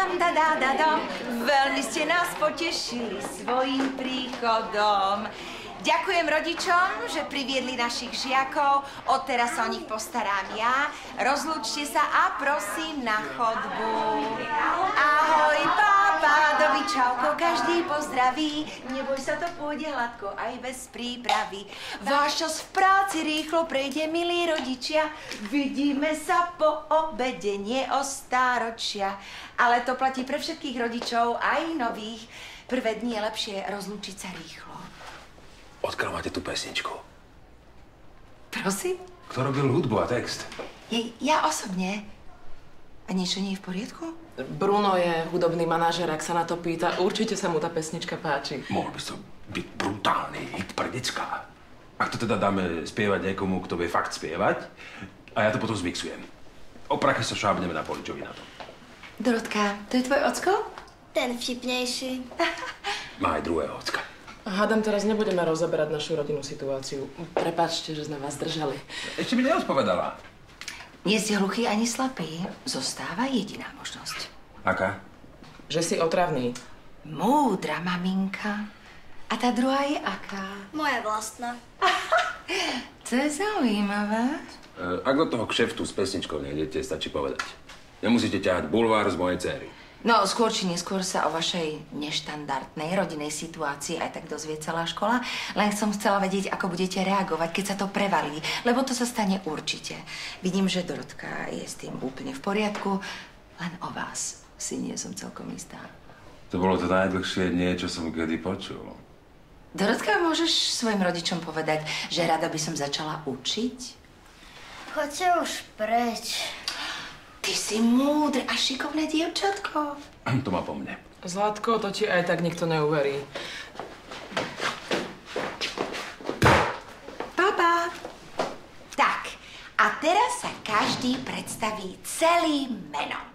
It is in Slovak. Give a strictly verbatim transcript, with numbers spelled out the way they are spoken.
dam, da, da, da, dom. Veľmi ste nás potešili svojím príchodom. Ďakujem rodičom, že priviedli našich žiakov. Odteraz sa o nich postarám ja. Rozlúčte sa a prosím na chodbu. Ahoj, pápa, doby, čauko, každý pozdraví. Neboj sa, to pôjde hladko, aj bez prípravy. Váš čas v práci rýchlo prejde, milí rodičia. Vidíme sa po obede, nie o stáročia. Ale to platí pre všetkých rodičov, aj nových. Prvé dni je lepšie rozlúčiť sa rýchlo. Odkiaľ máte tú pesničku? Prosím? Kto robil hudbu a text? Je, ja osobne. A niečo nie je v poriadku? Bruno je hudobný manažer, ak sa na to pýta. Určite sa mu tá pesnička páči. Mohol by to byť brutálny hit pre decká. Ak to teda dáme spievať niekomu, kto vie fakt spievať, a ja to potom zmixujem. O prachy sa šábneme na Poličovi na to. Dorotka, to je tvoj ocko? Ten vtipnejší. Má aj druhého ocka. Hádam, teraz nebudeme rozoberať našu rodinnú situáciu. Prepáčte, že sme vás držali. Ešte mi neodpovedala. Nie ste hluchý ani slabý. Zostáva jediná možnosť. Aká? Že si otravný. Múdra maminka. A tá druhá je aká? Moja vlastná. To je zaujímavé. Ak do toho kšeftu s pesničkou nejdete, stačí povedať. Nemusíte ťahať bulvár z mojej dcery. No, skôr či neskôr sa o vašej neštandardnej rodinnej situácii aj tak dozvie celá škola. Len som chcela vedieť, ako budete reagovať, keď sa to prevalí. Lebo to sa stane určite. Vidím, že Dorotka je s tým úplne v poriadku. Len o vás si nie som celkom istá. To bolo to najdlhšie nie, čo som kedy počul. Dorotka, môžeš svojim rodičom povedať, že rada by som začala učiť? Choďte už preč. Ty si múdre a šikovné dievčatko. To má po mne. Zlatko, to ti aj tak nikto neuverí. Papa. Tak, a teraz sa každý predstaví celým menom.